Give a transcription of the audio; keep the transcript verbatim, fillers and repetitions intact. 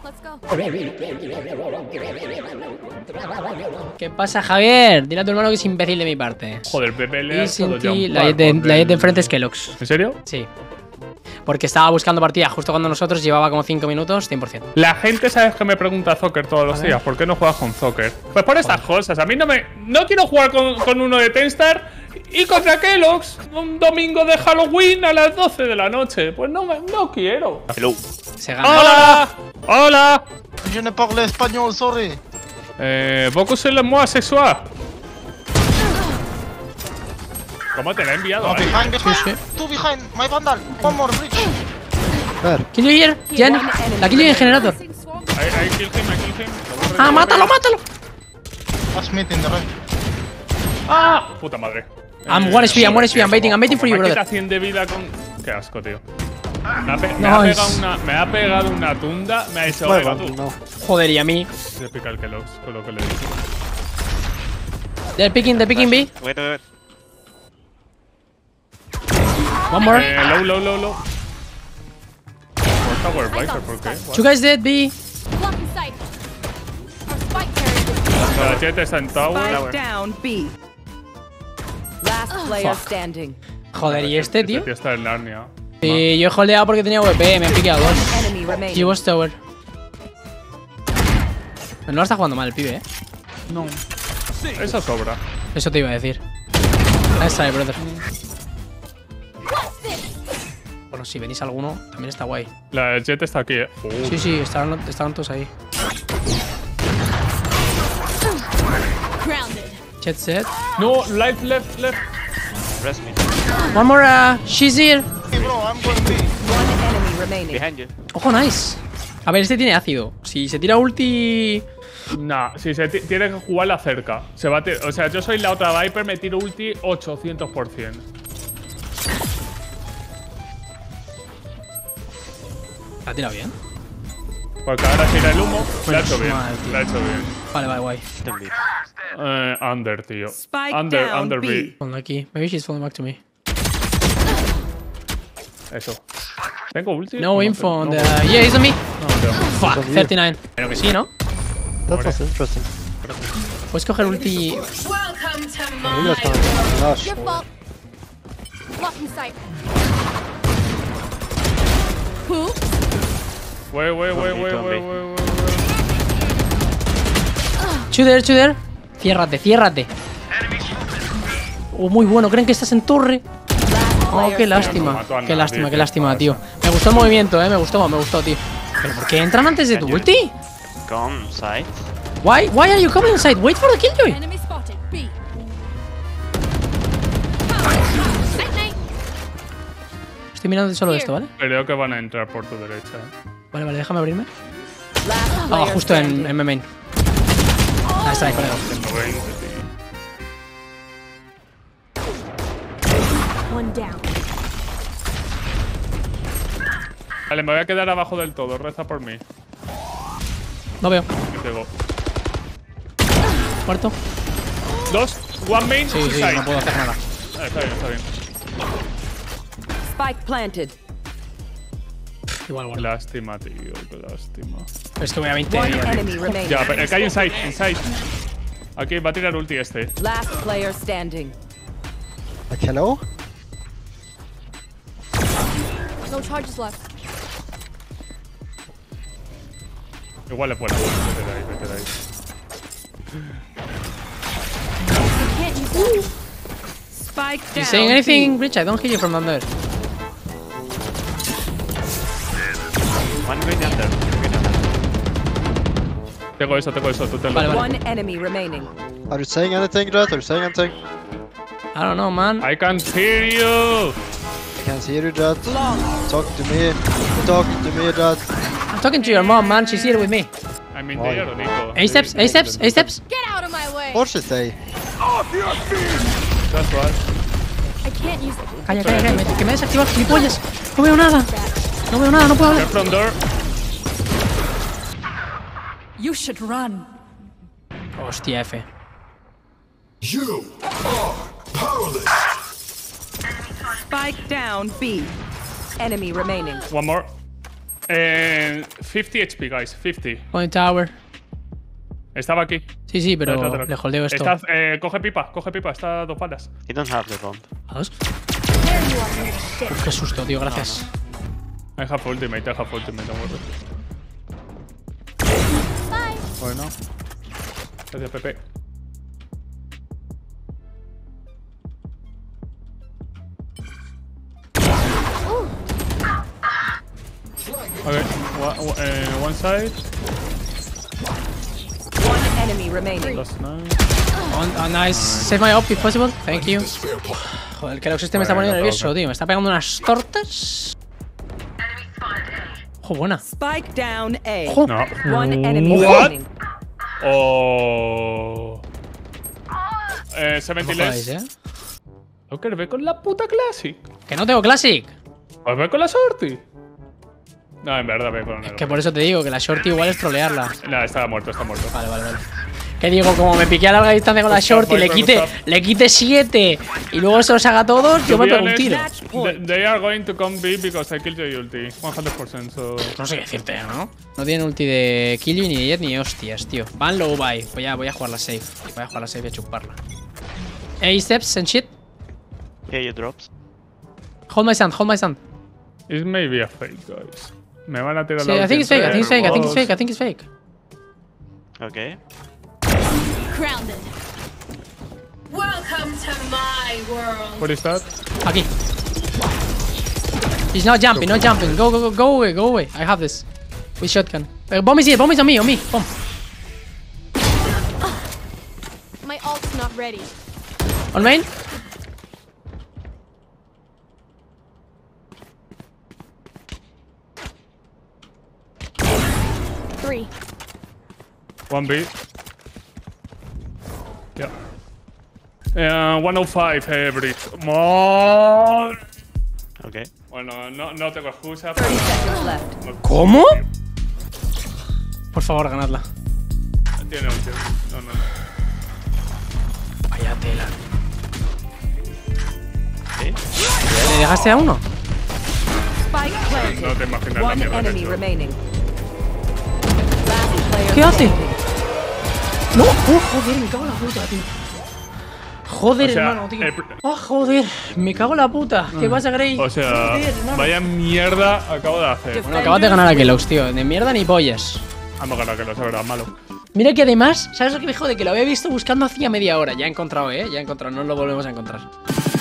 ¿Qué pasa, Javier? Dile a tu hermano que es imbécil de mi parte. Joder, Pepe le ha Y sin hecho ti, jumpar la jet de, por la jet el- de enfrente es Kellogg's. ¿En serio? Sí. Porque estaba buscando partida justo cuando nosotros llevaba como cinco minutos, cien por cien. La gente, ¿sabes que me pregunta Zocker todos los A ver. días? ¿Por qué no juegas con Zocker? Pues por estas cosas. A mí no me. No quiero jugar con, con uno de Tenstar y contra Kellogg's un domingo de Halloween a las doce de la noche. Pues no, me- no quiero. Hello. Se gana. ¡Hola! ¡Hola! Je ne parle espagnol, sorry. Eh. ¿Vos c'est le moi sexual? ¿Cómo te la he enviado? Oh, ahí? behind, behind. sí. Two behind, my vandal. One more bridge. Kill you here, Jen. La kill you en generator. I, I kill him, I kill him. Ah, mátalo, mátalo. Last mid in the right. ¡Ah! Puta madre. I'm one H P, I'm one H P, I'm waiting, I'm waiting for you, Como me brother. quita cien de vida con. Qué asco, tío. Me ha, pe- me ha Nice. pegado una, me ha pegado una tunda. Me ha dicho, venga tú. Joder, y a mí. Se pica el Kellogg's con lo que le he dicho. They're picking, they're picking B. Wait, wait, wait. One more. Eh, low, low, low, low. Por Tower Viper, ¿por qué? Two guys dead, B. La Jet está en Tower. Spike down B. Last player standing. Joder, ¿y este, Este tío? tío está en Narnia. Sí, yo he holdeado porque tenía V P, me he picado dos. Enemy He remaining. was tower. No lo está jugando mal el pibe, eh. No. Eso sobra. Eso te iba a decir. Nice try, brother. Bueno, si venís alguno, también está guay. La Jet está aquí, eh. Uh, Sí, sí, estaban, estaban todos ahí. Jet set. No, life left, left. Rest me. One more, uh, she's here. Hey bro, I'm going B. One enemy remaining. Behind you. Ojo, nice. A ver, este tiene ácido. Si se tira ulti. Nah, si se ti- tiene que jugarla cerca. Se va a ti- o sea, yo soy la otra Viper, me tiro ulti ochocientos por ciento. ¿La ha tirado bien? Porque ahora tira el humo. Le ha hecho bien. mal, tío. Le ha hecho bien. Vale, vale, guay. Don't be. Eh, under, tío. Spike Under, down, under B. B. Ponlo aquí. Maybe she's falling back to me. Eso. ¿Tengo ulti? No ¿O info on tengo? the. No, Yeah, he's on me. no tengo. Fuck, treinta y nueve. Pero que sí, ¿no? That was interesting. Puedes coger ulti. Welcome to We my got time. Gosh. Your fault. Blocking sight. Wey, wey, wey, wey, Zombie, wey, zombie. wey, wey. Chuder, chuder. Ciérrate, ciérrate. Oh, muy bueno. ¿Creen que estás en torre? Oh, qué lástima. mató a Qué nadie, lástima, ¿qué qué lástima, pasa? tío. Me gustó el movimiento, eh. Me gustó, me gustó, tío. ¿Pero por qué entran antes de tu ulti? Come, side. Why, why are you coming inside? Wait for the killjoy. Enemy spotted. B. Night night. Estoy mirando solo esto, ¿vale? Creo que van a entrar por tu derecha. eh. Vale, vale, déjame abrirme. Last Ah, player justo en, standing. en mi main. Ahí está, ahí, colega. ciento veinte, tío. One down. Vale, me voy a quedar abajo del todo. Reza por mí. No veo. Que tengo. Muerto. Dos. One main. Sí, two sí, side. no puedo hacer nada. Ah, está bien, está bien. Spike planted. Igual, guarda. Lástima, tío. Qué lástima. Estuve a veinte. One tío. enemy remaining. Ya, pero que hay inside, inside. Aquí va a tirar ulti este. Last player standing. Like, hello? No charges left. Igual le pone. Vete de ahí, vete de ahí. Can't use that. Spike down. You saying anything, Rich? I don't hear you from down there. One green under. Green under. Tengo eso, tengo eso. Tú te lo. Vale, vale. One enemy remaining. Are you saying anything, Drat? Are you saying anything? I don't know, man. I can't hear you. I can't hear you, Drat. Talk to me. Talk to me, Drat. I'm talking to your mom, man. She's here with me. I'm in there, Nico. A steps, A steps, A steps. Get out of my way. Of course it's A. That's right. I can't use Calla, calla, calla. me- Que me he desactivado, gilipollas. No veo nada. No veo nada, no puedo Get hablar. from door. You should run. Hostia, F. Spike down B. Enemy remaining. One more. Eh, cincuenta H P, guys. cincuenta. Point tower. Estaba aquí. Sí, sí, pero Otro, otro. le holdeo esto. Está, eh, coge pipa, coge pipa. Está a dos palas. He don't have the bomb. Vamos. There you are, little shit. Uf, qué susto, tío, gracias. I have ultimate, I have ultimate. Don't worry. Bye. Bueno. Gracias, Pepe. Okay, one, uh, one side. One enemy remaining. That's nice. Oh, oh, nice. Save my op if possible. Thank you. Joder, que el este me está poniendo Bueno, nervioso, toca. tío. Me está pegando unas tortas. Ojo, buena. Spike down A. Ojo. No. One enemy What? remaining. Oh. Eh, No setenta jodáis, less. eh. Joker, ve con la puta Classic. Que no tengo Classic. Pues ve con la Shorty. No, en verdad ve con el. Que por eso te digo que la shorty igual es trolearla. No, está muerto, está muerto. Vale, vale, vale. Que digo, como me piqué a larga distancia con la shorty, le quite, le quite siete y luego se los haga a todos, yo me pego un tiro. They, they are going to come B because I killed your ulti. cien por ciento, so. No sé qué decirte, ¿no? No tienen ulti de kill you, ni de jet, ni de hostias, tío. Van low buy. Voy a, voy a jugar la safe. Voy a jugar la safe y a chuparla. A steps and shit. Yeah, you drops. Hold my sand, hold my sand. It's maybe a fake, guys. Me van a tirar Sí, la I ulti think it's fake, I think it's fake, I think it's boss. fake, I think it's fake. Okay. Grounded. Welcome to my world. What is that? Aquí. He's not jumping, not jumping. Go, go, go, go away, go away. I have this. With shotgun. Uh, bomb is here, bomb is on me, on me. Bomb. My ult's not ready. On main. Three. One B. Yeah. Uh, one oh five, eh, Bridge. More. Okay. Bueno, no, no tengo excusa. thirty seconds left. ¿Cómo? Por favor, ganadla. Tiene ulti. No, no, no. Vaya tela. Okay. ¿Le dejaste a uno? Spike planted. No te imaginas la One mierda que he enemy hecho. remaining. Last player ¿Qué hace? standing. No, oh, joder, me cago en la puta, tío. Joder, O sea, hermano, tío. el pr- Oh, joder, me cago en la puta. ¿Qué pasa, Grey? O sea, Joder, hermano. vaya mierda acabo de hacer. Bueno, acabas de ganar a Kelox, tío. De mierda ni pollas. Vamos a ganar que lo es verdad, malo. Mira que además, ¿sabes lo que me jode? Que lo había visto buscando hacía media hora. Ya he encontrado, ¿eh? Ya he encontrado, no lo volvemos a encontrar.